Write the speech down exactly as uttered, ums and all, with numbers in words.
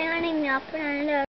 saying my name, y'all. Put on a little